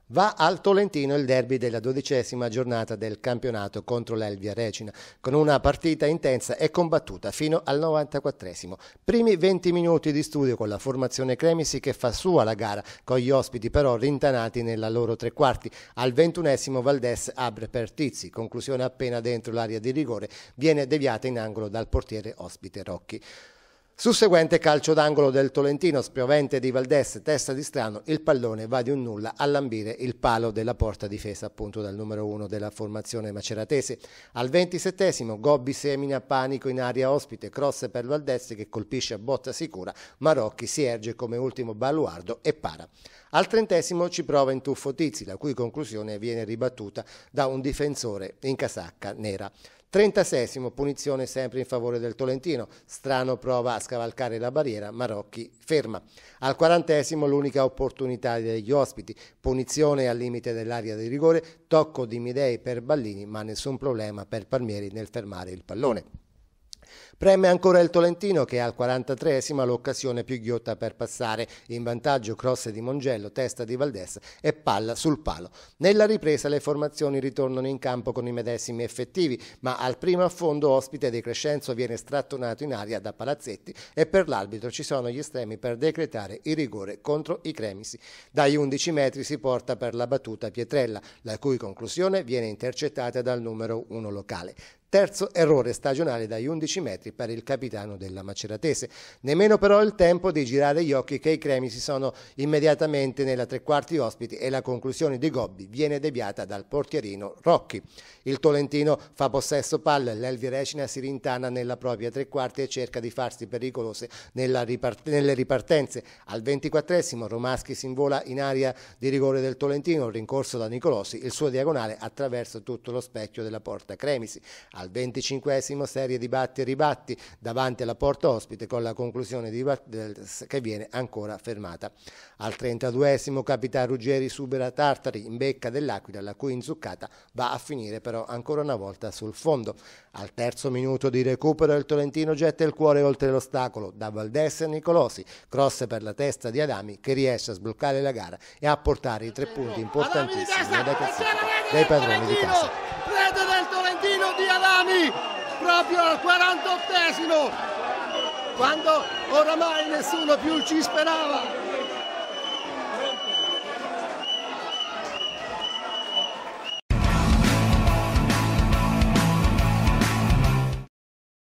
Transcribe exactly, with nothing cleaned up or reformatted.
Va al Tolentino il derby della dodicesima giornata del campionato contro l'Elvia Recina, con una partita intensa e combattuta fino al novantaquattresimo. Primi venti minuti di studio con la formazione Cremisi che fa sua la gara, con gli ospiti però rintanati nella loro tre quarti. Al ventunesimo Valdés apre per Tizzi, conclusione appena dentro l'area di rigore, viene deviata in angolo dal portiere ospite Rocchi. Susseguente calcio d'angolo del Tolentino, spiovente di Valdés, testa di strano, il pallone va di un nulla a lambire il palo della porta difesa appunto dal numero uno della formazione maceratese. Al ventisettesimo Gobbi semina panico in area ospite, cross per Valdés che colpisce a botta sicura, ma Rocchi si erge come ultimo baluardo e para. Al trentesimo ci prova in tuffo Tizzi, la cui conclusione viene ribattuta da un difensore in casacca nera. trentaseiesimo punizione sempre in favore del Tolentino, Strano prova a scavalcare la barriera ma Rocchi ferma. Al quarantesimo l'unica opportunità degli ospiti, punizione al limite dell'area di rigore, tocco di Midei per Ballini ma nessun problema per Palmieri nel fermare il pallone. Preme ancora il Tolentino che al quarantatreesimo ha l'occasione più ghiotta per passare, in vantaggio cross di Mongello, testa di Valdés e palla sul palo. Nella ripresa le formazioni ritornano in campo con i medesimi effettivi, ma al primo affondo ospite De Crescenzo viene strattonato in aria da Palazzetti e per l'arbitro ci sono gli estremi per decretare il rigore contro i Cremisi. Dagli undici metri si porta per la battuta Pietrella, la cui conclusione viene intercettata dal numero uno locale. Terzo errore stagionale dagli undici metri per il capitano della Maceratese. Nemmeno però il tempo di girare gli occhi che i Cremisi sono immediatamente nella tre quarti ospiti e la conclusione di Gobbi viene deviata dal portierino Rocchi. Il Tolentino fa possesso palla e l'Elvia Recina si rintana nella propria tre quarti e cerca di farsi pericolose nella ripart- nelle ripartenze. Al ventiquattresimo Romaschi si invola in area di rigore del Tolentino, rincorso da Nicolosi, il suo diagonale attraverso tutto lo specchio della porta Cremisi. Al venticinquesimo serie di batti e ribatti davanti alla porta ospite con la conclusione di Valdés che viene ancora fermata. Al trentaduesimo Capitan Ruggeri supera Tartari in becca dell'Aquila, la cui inzuccata va a finire però ancora una volta sul fondo. Al terzo minuto di recupero il Tolentino getta il cuore oltre l'ostacolo da Valdés a Nicolosi, cross per la testa di Adami che riesce a sbloccare la gara e a portare i tre punti importantissimi nella classifica dei padroni di casa. Rete del Tolentino di Adami proprio al quarantottesimo, quando oramai nessuno più ci sperava.